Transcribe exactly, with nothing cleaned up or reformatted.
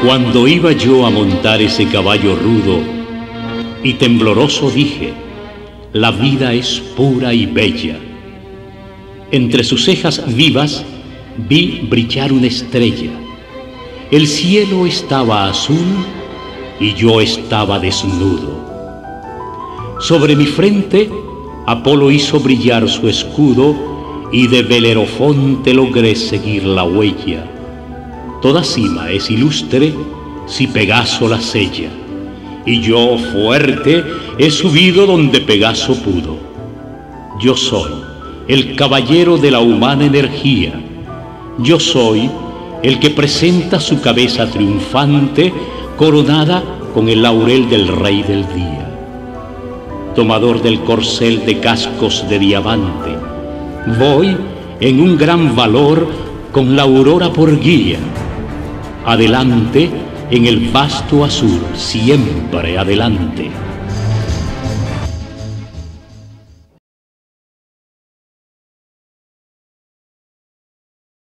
Cuando iba yo a montar ese caballo rudo y tembloroso dije, la vida es pura y bella. Entre sus cejas vivas vi brillar una estrella. El cielo estaba azul y yo estaba desnudo. Sobre mi frente Apolo hizo brillar su escudo y de Belerofonte logré seguir la huella. Toda cima es ilustre si Pegaso la sella, y yo fuerte he subido donde Pegaso pudo. Yo soy el caballero de la humana energía. Yo soy el que presenta su cabeza triunfante coronada con el laurel del rey del día. Tomador del corcel de cascos de diamante, voy en un gran valor con la aurora por guía. Adelante en el vasto azul, siempre adelante.